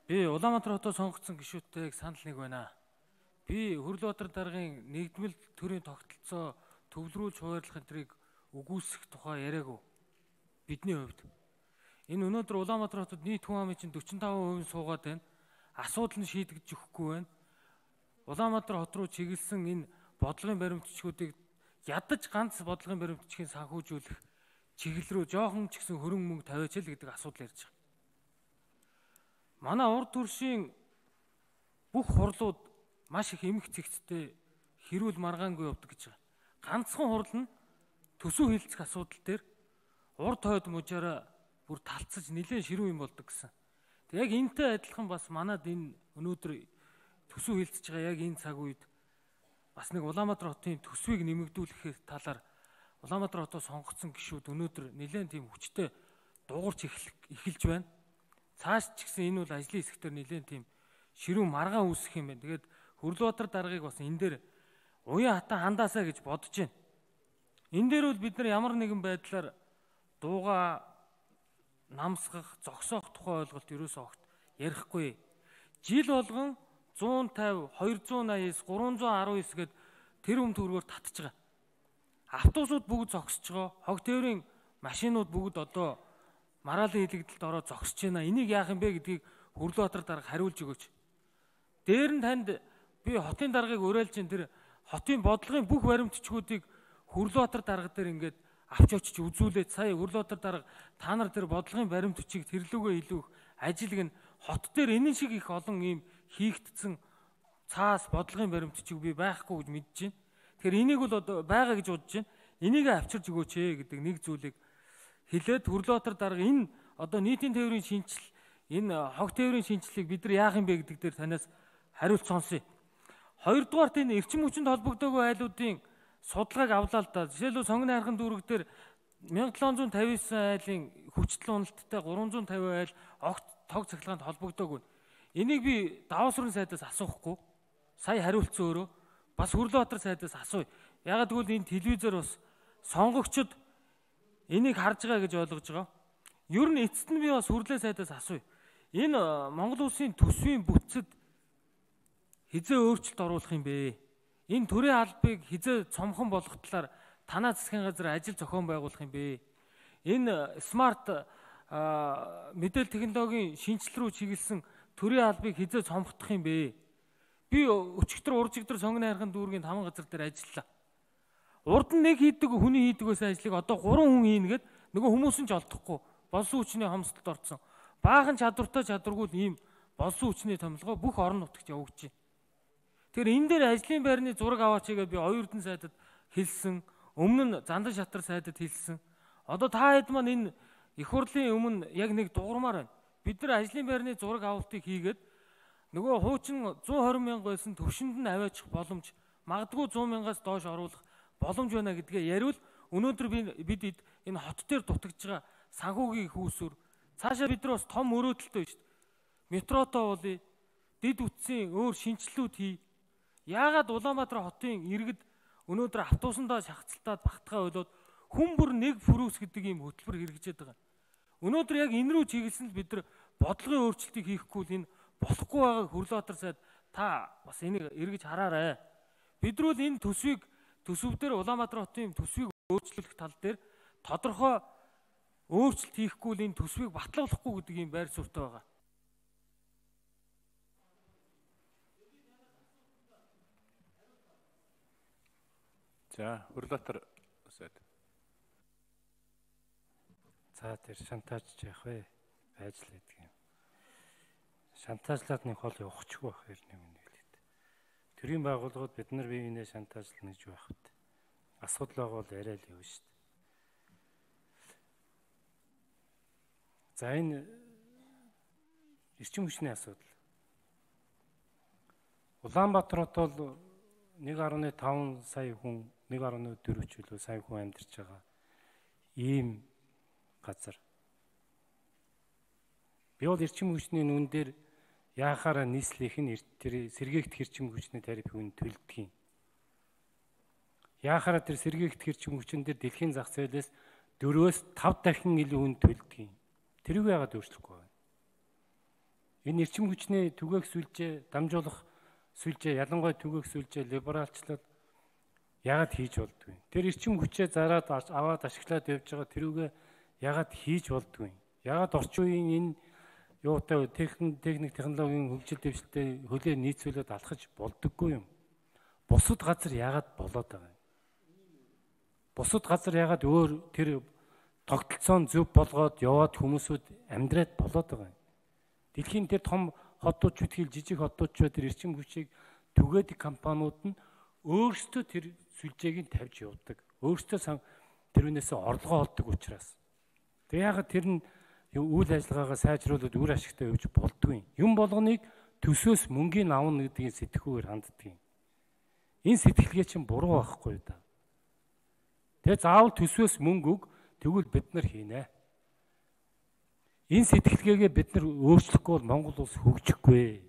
Би Улаанбаатар хотод сонгогдсон гишүүдтэйг санал нэг байна. Би Хөрлөбаатар даргын нэгдмэл төрийн тогтолцоо төвлөрүүлж хуваарлах энтрийг үгүйсэх тухай яриаггүй. Бидний хувьд. Энэ өнөөдөр Улаанбаатар хотод нийт хүн амын чинь 45% суугаад байна. Асуудал нь шийдэгдэж өгөхгүй байна. Улаанбаатар хот руу чиглэсэн энэ бодлогын баримтчгуудыг ядаж ганц бодлогын баримтчгийн санхүүжүүлэх чиглэл рүү жоохон ч гэсэн хөрөнгө мөнгө тавиач л гэдэг асуудал ярьж байгаа. Манай урд төршийн бүх хурлууд маш их эмх цэгцтэй хэрүүл маргаангүй явдаг гэж байгаа. Ганцхан хурл нь төсөв хилцэх асуудал дээр урд хойд мужаараа бүр талцаж нэлээд ширүү юм болдог гэсэн. Тэг яг энтэй адилхан бас манад энэ өнөөдөр төсөв хилцэж байгаа яг энэ цаг үед бас нэг Улаанбаатар хотын төсвийг нэмэгдүүлэх талаар Улаанбаатар хотоо сонгогдсон гишүүд өнөөдөр нэлээд тийм хүчтэй дуурч эхэлж байна. Цааш ч гэсэн энэ бол ажлын хэсгээр нэлээд тийм ширүүн маргаан үүсэх юм байна. Тэгээд Хөрлөбаатар даргаыг бас энэ дээр уян хатан хандаасаа гэж бодож байна. Энэ дээр бол бид нар ямар нэгэн байдлаар дууга намсгах, зогсоох тухай ойлголт ерөөсөө огт ярихгүй. Жил болгон 150, 280-с 319 гээд тэр төгрөгөөр татж байгаа. Автобусууд бүгд зогсож байгаа. Хог тээврийн машинууд бүгд одоо мараалын хилэгдэлд ороод зогсож байна. Энийг яах юм бэ гэдгийг Хөрлөбаатар дарга хариулж өгөөч. Дээр нь танд би хотын даргаыг уриалж ин тэр хотын бодлогын бүх баримтчгуудыг Хөрлөбаатар дарга дээр ингээд авч очиж үзүүлээд сая Хөрлөбаатар дарга та нар тэр бодлогын баримтчийг тэрлүүгээ илүү их ажилг нь хот дээр энэ шиг их олон ийм хийгдсэн цаас бодлогын баримтчиг би байхгүй гэж мэдэж байна. Тэгэхээр энийг бол одоо байгаа гэж бодож байна. Энийг авчирж өгөөч гэдэг нэг зүйлийг хэлээд Хөрлөбаатар дарга энэ одоо нийтийн тээврийн шинжил энэ хог тээврийн шинжилгээг бид нар яах юм бэ гэдэг дээр танаас хариулт сонсъё. Хоёрдугаарт энэ эрчим хүчинд холбогдоогүй айлуудын судалгааг авлаа л да. Жишээлбэл сонгоны хархан дүүрэг дээр 1759 айлын хүчтэй уналттай 350 айл огт тог цахилгаанд холбогдоогүй. Энийг би даваа сүрэн сайдаас асуухгүй. Сая хариулцсан өөрөө бас Хөрлөбаатар сайдаас асууя. Ягаад гэвэл энэ телевизээр бас сонгогчд энийг харж байгаа гэж ойлгож байгаа. Ер нь эцэст нь би бас Хөрлөө сайдаас асууя. Энэ Монгол улсын төсвийн бүтцэд хизээ өөрчлөлт оруулах юм бэ? Энэ төрийн албыг хизээ цомхон болгох талаар танаа засгийн газар ажил зохион байгуулах юм бэ? Энэ смарт мэдээлэл технологийн шинжилэл рүү чиглэсэн төрийн албыг хизээ цомгдох юм бэ? Би өчигдөр уржигдөр сонгоны хархан дүүргийн 5 газар дээр ажиллалаа. Урд нь нэг хийдэг хүний хийдэг байсан ажлыг одоо 3 хүн хийнэ гэд нөгөө хүмүүс нь ч олдохгүй. Болсон хүчний хомсдолд орсон. Баахан чадвартай чадваргүй ийм болсон хүчний томилгоо бүх орон нутагт явагдаж байна. Тэгэхээр энэ дээр ажлын байрны зураг аваач гэдэг би оюутан сайдад хэлсэн. Өмнө нь Зандан шатар сайдад хэлсэн. Одоо та хэд маань энэ их хурлын өмнө яг нэг дуурмаар байна. Бид нар ажлын байрны зураг авалтыг хийгээд нөгөө хуучин 120 мянга байсан төвшөнд нь аваачих боломж магадгүй 100 мянгаас доош оруулах боломж байна гэдгээ яриул. Өнөөдөр бид энэ хот дээр дутагдж байгаа санхүүгийн хүүсүр цаашаа бид нар бас том мөрөөдөлтөө шүү дээ. Метротоо болъё. Дэд үтсийн өөр шинжилгүүд хий. Яагаад Улаанбаатар хотын иргэд өнөөдөр автобусандаа шахацлалтаад багтахаа болоод хүн бүр нэг фүрүүс гэдэг ийм хөтөлбөр хэрэгжээд байгаа. Өнөөдөр яг энэ рүү чиглэсэн л бид нар бодлогын өөрчлөлтийг хийхгүй л энэ болохгүй байгааг Хөрлөбаатар сайд та бас энийг эргэж хараарай. Бид нар бол энэ төсөв дээр Улаанбаатар хотын төсвийг өөрчлөх тал дээр тодорхой өөрчлөлт хийхгүй л энэ төсвийг батлуулахгүй гэдэг ийм байр суурьтай байгаа. За, Хөрлөбаатар сайд. За тэр шантаажж яах вэ? Байж л гэдэг юм. Шантаажлаад нэг хол явахчихгүй байх юм нэг хэлээд. Төрийн байгууллагууд бид нар биеийнээ шантаажлна гэж байх вэ? Асуудал байгаа бол яриа л явна шүү дээ. За энэ эрчим хүчний асуудал. Улаанбаатар хот бол 1.5 сая хүн 1.4 чөлөө сая хүн амьдарч байгаа ийм газар. Би бол эрчим хүчний нүн дээр яахаараа нийслэх нь тэр сэргээгдэх эрчим хүчний тариф үн төлдөг юм. Яахаараа тэр сэргээгдэх эрчим хүчин дээр дэлхийн зах зээлээс 4-5 дахин илүү үн төлдөг юм. Тэрийг яагаад өөрчлөхгүй байна? Энэ эрчим хүчний түгээх сүлжээ, дамжуулах сүлжээ, ялангуяа түгээх сүлжээ, либералчлал яагаад хийж болдгүй? Тэр эрчим хүчээ зараад аваад ашиглаад явж байгаа тэрүүгээ яагаад хийж болдгүй? Яагаад орчин үеийн энэ юутай техник технологийн хөгжил дэвшилтэд хөлөө нийцүүлээд алхаж болдоггүй юм? Бусад газар яагаад болоод байгаа юм? Бусад газар яагаад өөр тэр тогтолцоон зөв болгоод яваад хүмүүсүүд амьдраад болоод байгаа юм? Дэлхийн тэр том хотууд чүтгэл жижиг хотууд ч тэр эрчим хүчийг түгээдэг компаниуд нь өөрсдөө тэр сүлжээг нь тавьж явдаг. Өөрсдөө тэрүүнээс орлогоо олдог учраас. Тэг яагаад тэр нь үйл ажиллагаагаа сайжруулад үр ашигтай явж болдгүй юм болгоныг төсөөс мөнгөний авна гэдгийг сэтгэхүүгээр ханддаг юм. Энэ сэтгэлгээ чинь буруу байхгүй да. Тэгээ заавал төсөөс мөнгө өг тэгвэл бид нар хийнэ. Энэ сэтгэлгээгээ бид нар өөрчлөхгүй бол Монгол улс хөгжихгүй.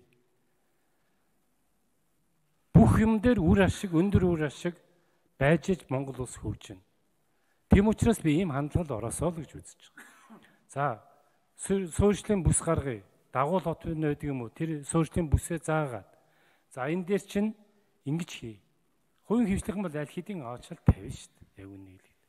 Бүх юм дээр үр ашиг, өндөр үр ашиг байж иж Монгол улс хөгжинэ. Тийм учраас би ийм хандлагад ороосоо л гэж үзэж байгаа. За, суурьшлийн бүс гаргая. Дагуул хот байдаг юм уу? Тэр суурьшлийн бүсээ заагаад. За, энэ дээр чинь ингэж хий. Хувийн хвшлийнхэн бол аль хэдийн аачаал тавина шүү дээ. Яг үнийг л.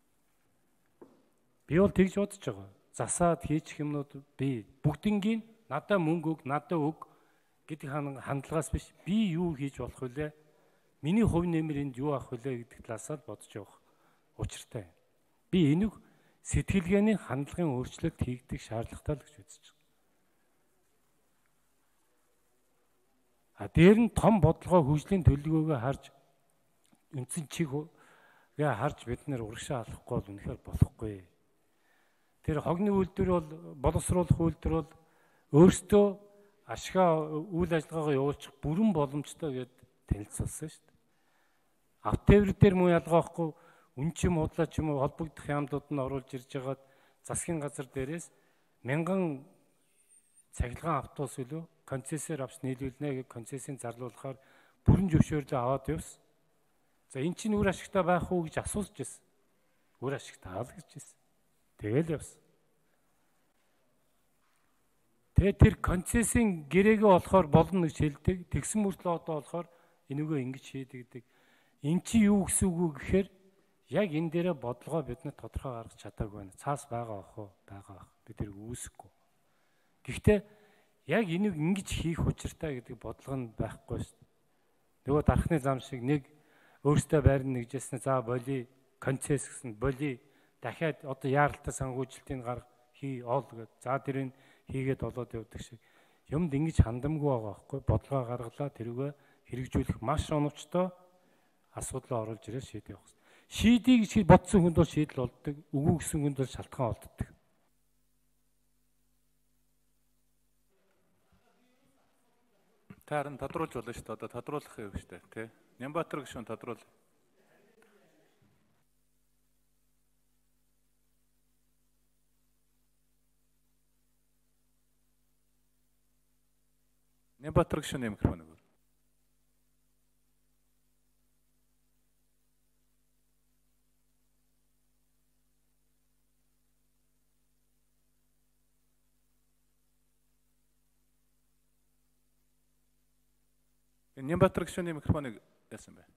Би бол тэгж бодож байгаа. Засаад хийчих юмнууд би бүгднгийн надаа мөнгө өг, надаа өг гэдэг хандлагаас биш. Би юу хийж болох вүлээ? Миний хувь нэмэр энд юу авах вүлээ гэдэг талаас нь бодож явах учиртай. Би энийг сэтгэлгээний хандлагын өөрчлөлт хийгдэх шаардлагатай л гэж үзэж байна. А дээр нь том бодлогоо хөгжлийн төлөвлөгөөгөө харж үндсэн чигээ харж бид нэр урагшаа алахгүй бол үнэхээр болохгүй. Тэр хогны үйлдвэр бол боловсруулах үйлдвэр бол өөртөө ашгаа үйл ажиллагаагаа явуулчих бүрэн боломжтой гэд танилцуулсан шүү дээ. Автовер дээр муу ялгаахгүй үнчим худлаа ч юм уу холбогдох яамдууд нь оруулж ирж байгаад засгийн газар дээрээс 1000 цахилгаан автобус үлээ концессээр авч нийлүүлнэ гэж концессийн зарлуулахаар бүрэн зөвшөөрлөө аваад явсан. За эн чинь үр ашигтай байх уу гэж асууж ирсэн. Үр ашигтай аа л гэж ирсэн. Тэгэл явсан. Тэгээ тэр концессийн гэрээгээ болохоор болно гэж хэлдэг. Тэгсэн мөртлөө одоо болохоор энийгөө ингэж хийдэг. Эн чи юу гэсэн үг вэ гэхээр яг энэ дээрээ бодлогоо бид нар тодорхой гаргаж чадаагүй байна. Цаас байгаа ах уу? Байгаа ах. Бид тэр үүсэхгүй. Гэхдээ яг энийг ингэж хийх учиртай гэдэг бодлого нь байхгүй шүү дээ. Нөгөө дархны зам шиг нэг өөртөө байрны нэгжсэн за боли концесс гэсэн боли дахиад одоо яаралтай санхүүжилтийн гарга хий ол гэд. За тэрийг хийгээд болоод явдаг шиг юмд ингэж хандамгүй байгаа байхгүй. Бодлогоо гаргалаа тэрүүгээ хэрэгжүүлэх маш оновчтой асуудал оруулж ирээ шийдэх явах. Шийдийг гэж бодсон хүнд бол шийдэл болдог. Үгүй гэсэн хүнд бол шалтгаан олддог. Та харин тодруулж болно шүү дээ. Одоо тодруулах юм шүү дээ, тий. Нямбатар гишүүн тодруул. Нямбатар гишүүний микрофон өгөө. Нямбатар гишүүний микрофоныг яасан бэ?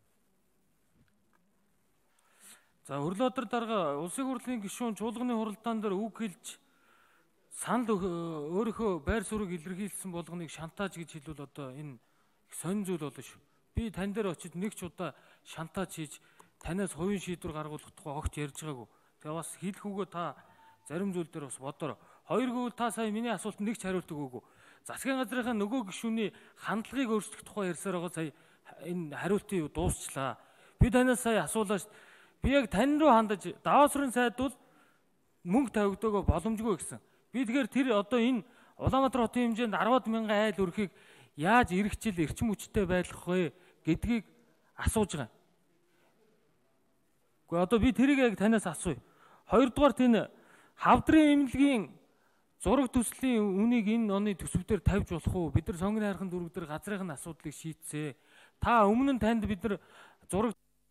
За өрлөөдөр дарга улсын хурлын гишүүн чуулганы хуралдаан дээр үг хэлж санал өөрийнхөө байр суурийг илэрхийлсэн болгоныг шантааж гэж хэлвэл одоо энэ сонин зүйл болно шүү. Би тань дээр очиж нэг ч удаа шантааж хийж танаас хувийн шийдвэр гаргуулах тухай огт ярьж байгаагүй. Тэгээ бас хэлэх үгөө та зарим зүйл дээр бас бодорой. Хоёр гэвэл та сая миний асуултанд нэг ч хариулт өгөөгүй. Засгийн газрынхаа нөгөө гишүүний хандлагыг өөрчлөх тухай ярьсаар байгаа сая энэ хариултыг дуусчлаа. Би танаас сая асуулаа шүү. Би яг тань руу хандаж даваасрын сайд бол мөнгө тавигдоогоо боломжгүй гэсэн. Би тэгэхээр тэр одоо энэ Улаанбаатар хотын хэмжээнд 10,000 айл өрхийг яаж эргэжил эрчим хүчтэй байлгах вэ гэдгийг асууж байгаа. Гэхдээ одоо би тэрийг яг танаас асууя. Хоёрдугаарт энэ хавдрын эмнэлгийн зураг төслийн үнийг энэ оны төсөвдөр тавьж болох уу? Бид нар сонгоны хайрхан дүүрэг дээр газрын асуудлыг шийдсэ. Та өмнө нь танд бид нар зураг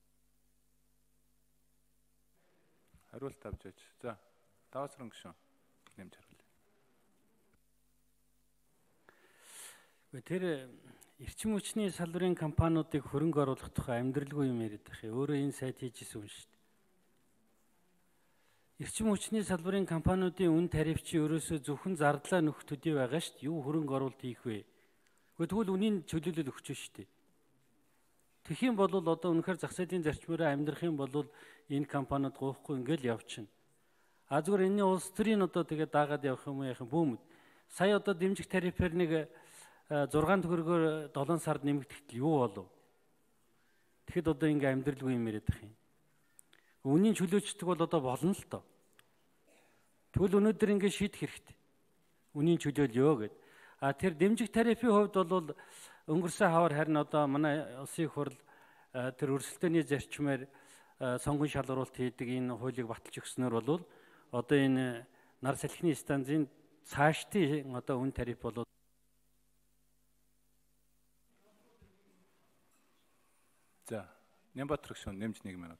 хариулт авч яач. За, даваасрын гишүүн нэмж хариулъя. Тэр эрчим хүчний салбарын компаниудыг хөрөнгө оруулах тухай амьдралгүй юм яриад байх. Өөрөө энэ сайт хийжсэн юм шүү дээ. Эрчим хүчний салбарын компаниудын үн тариф чи ерөөсөө зөвхөн зардлаа нөхөх төдий байгаа шүү дээ. Юу хөрөнгө оруулалт хийх вэ? Тэгвэл үнийн чөлөөлөл өгч шүү дээ. Тэгэх юм бол одоо үнэхээр зах зээлийн зарчмаараа амьдрах юм бол энэ компаниуд гоохгүй ингээл явчихна. Зүгээр энэний улс төрийн одоо тэгээд даагаад явах юм яах юм бөөмөд. Сая одоо дэмжих тарифаар нэг 6 төгрөгөөр 7 сард нэмэгдэхдээ юу болов? Тэгэхэд одоо ингээм амьдралгүй юм яриад байх юм. Үнийн чөлөөчдөг бол одоо болно л доо. Тэгвэл өнөөдөр ингээд шийдэх хэрэгтэй. Үнийн чөлөөлөө гэд. Тэр дэмжих тарифын хувьд бол өнгөрсөн хавар харин одоо манай улсын хурал тэр өрсөлдөөний зарчмаар сонгон шалгаруулалт хийдэг энэ хуулийг баталж өгснөөр бол одоо энэ нар салхины станцын цаашдын одоо үн тариф бол За, Нямбатар гүшүүн нэмж 1 минут.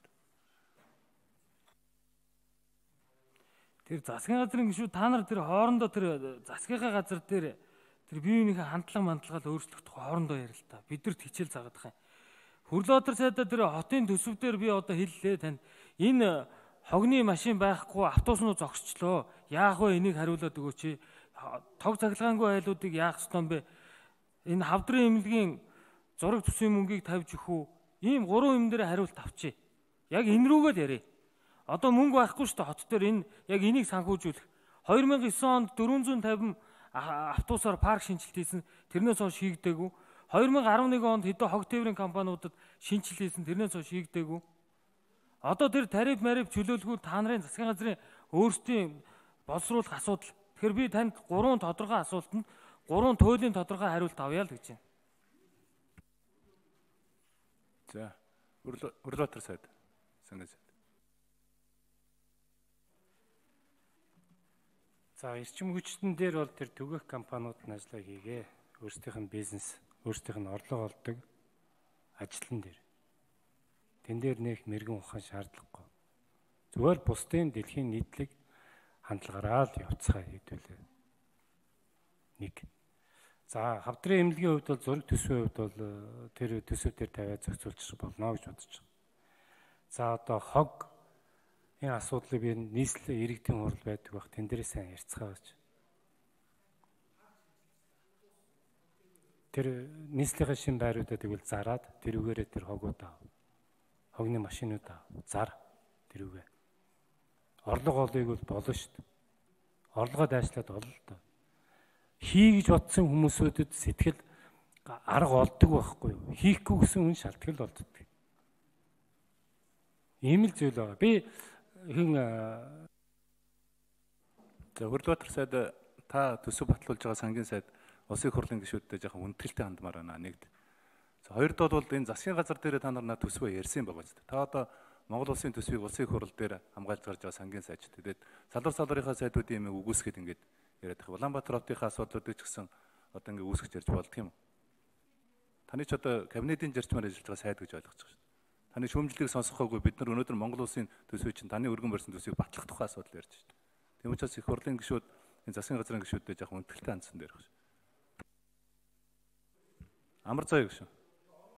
Тэр засгийн газрын гишүүд та нар тэр хоорондоо тэр засгийнхаа газар дээр тэр бие биенийхээ хандлага өөрчлөх тухай хоорондоо ярил та. Бидэрт хичээл заагаад байгаа юм. Хөрлөөдөр сайдаа тэр хотын төсөв дээр би одоо хэллээ танд энэ хогны машин байхгүй автобуснууд зогсчлоо. Яах вэ энийг хариулаад өгөөч. Тог цахилгаангүй айлуудыг яах ёстой юм бэ? Энэ хавдрын эмнэлгийн зураг төсвийн мөнгийг тавьж өгөх үү? Ийм 3 юм дээр хариулт авчи. Яг энэ рүүгээ л ярив. Одоо мөнгө байхгүй шүү дээ хот дээр энэ яг энийг санхүүжүүлэх. 2009 онд 450 автобусаар парк шинжилт хийсэн. Тэрнээс хойш хийгдээгүй. 2011 онд хэдэн хог тээврийн компаниудад шинжилт хийсэн. Тэрнээс хойш хийгдээгүй. Одоо тэр тариф чөлөөлгүй та нарын засгийн газрын өөрсдийн боловсруулах асуудал. Тэгэхээр би танд 3 тодорхой асуултанд 3 туйлын тодорхой хариулт авъя л гэж байна. За, Өрлөөдөр сайд. Сангийн сайд. За, эрчим хүчтэн дээр бол тэр түгээх компаниуд нь ажиллаа хийгээ. Өөрсдийнх нь бизнес, өөрсдийнх нь орлого олдог ажлын дээр. Тэн дээр нэг мэрэгэн ухаан шаардлагагүй. Зүгээр бусдын дэлхийн нийтлэг хандлагаараа л явцгаа хийдвэлээ. 1. За, хавдрын эмнэлгийн хувьд бол зураг төсвийн хувьд бол тэр төсөв дээр тавиад зохицуулчих болно гэж бодож байна. За, одоо хог энэ асуудлыг би нийслэлийн иргэдийн хурал байдаг бах тэн дээрээ сайн ярьцгаа гэж. Тэр нийслэлийн шин байруудад тэгвэл зараад тэрүүгээрээ тэр хогуудаа хогны машинуудаа зар тэрүүгээ. Орлого олыг бол болно шүү дээ. Орлогоо дайшлаад олно л доо. Хий гэж бодсон хүмүүсүүдэд сэтгэл арга олдог байхгүй юу? Хийхгүй гэсэн хүн шалтгаал болдог. Ийм л зүйл байгаа. Би Хөрлөөдөр сайд та төсөв батлуулж байгаа сангийн сайд улсын хурлын гишүүдтэй жоохон хүндэтгэлтэй хандмаар байна. 1. За, 2 бол энэ засгийн газар дээр та нар төсвөө ярьсан байгаа ч. Та одоо Монгол улсын төсвийг улсын хурал дээр хамгаалж гарч байгаа сангийн сайд. Тэгээд салбарынхаа сайдуудын юм үгүйсгээд ингээд яриад байгаа. Улаанбаатар хотынхаа асуудлуудыг ч гэсэн одоо ингээд үүсгэж ярьж болдго юм. Таны ч одоо кабинетийн зарчмаар ажиллаж байгаа сайд гэж ойлгож байгаа шүү дээ. Таны шүүмжлэлийг сонсохоогүй бид нар өнөөдөр Монгол улсын төсвийг чинь таны өргөн барьсан төсвийг батлах тухай асуудал ярьж шүү дээ. Тийм учраас их хурлын гишүүд энэ засгийн газрын гишүүдтэй жоохон хүндэтгэлтэй хандсан дээр байна. Амар заяа гişүн.